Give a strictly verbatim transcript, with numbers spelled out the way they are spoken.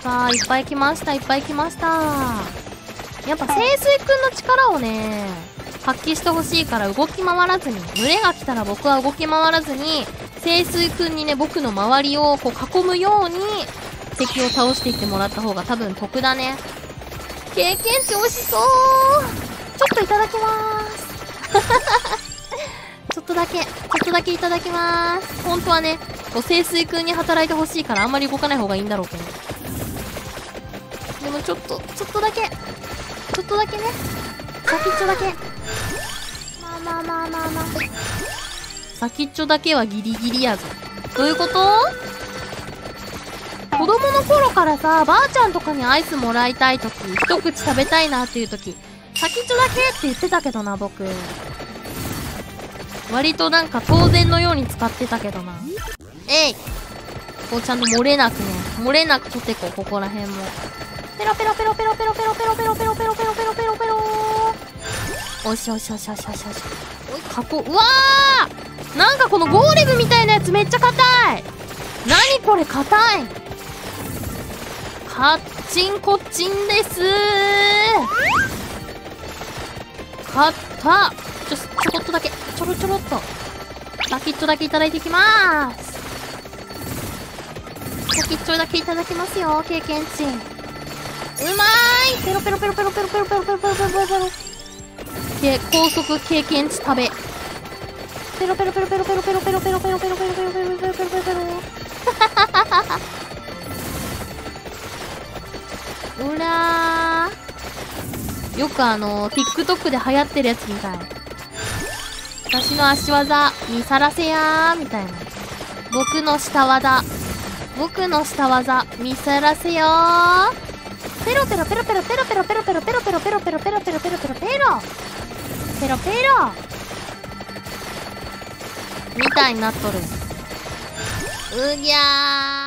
さあ、いっぱい来ました、いっぱい来ました。やっぱ清水くんの力をね、発揮してほしいから動き回らずに、群れが来たら僕は動き回らずに、清水くんにね、僕の周りをこう囲むように、敵を倒していってもらった方が多分得だね。経験値美味しそう。ちょっといただきまーす。ちょっとだけ、ちょっとだけいただきまーす。本当はね、こう清水くんに働いてほしいからあんまり動かない方がいいんだろうけど。でもちょっと、ちょっとだけ、ちょっとだけね。先っちょだけ。まあまあまあまあまあ。先っちょだけはギリギリやぞ。どういうこと？子供の頃からさ、ばあちゃんとかにアイスもらいたいとき、一口食べたいなっていうとき、先っちょだけって言ってたけどな、僕。割となんか当然のように使ってたけどな。えい！こうちゃんと漏れなくね、漏れなく取ってこう、ここら辺も。ペロペロペロペロペロペロペロペロペロペロペロペロペロペロー。おしおしおしおしおしおし。おい、加工、うわー！なんかこのゴーレムみたいなやつめっちゃ硬い！何これ硬い！カッチンコッチンですー。かったちょ、ちょこっとだけ、ちょろちょろっと。先っちょだけいただいていきまーす。先っちょだけいただきますよ、経験値。うまーいペロペロペロペロペロペロペロペロペロペロペロペロ。け、高速経験値食べ。ペロペロペロペロペロペロペロペロペロペロペロペロペロペロペロペロペロペロ。うらー。よくあの、TikTok で流行ってるやつみたい。私の足技、見さらせやー、みたいな。僕の下技、僕の下技、見さらせよー。ペロペロペロペロペロペロペロペロペロペロペロペロペロペロペロペロペロペロペロみたいになっとる。うぎゃー。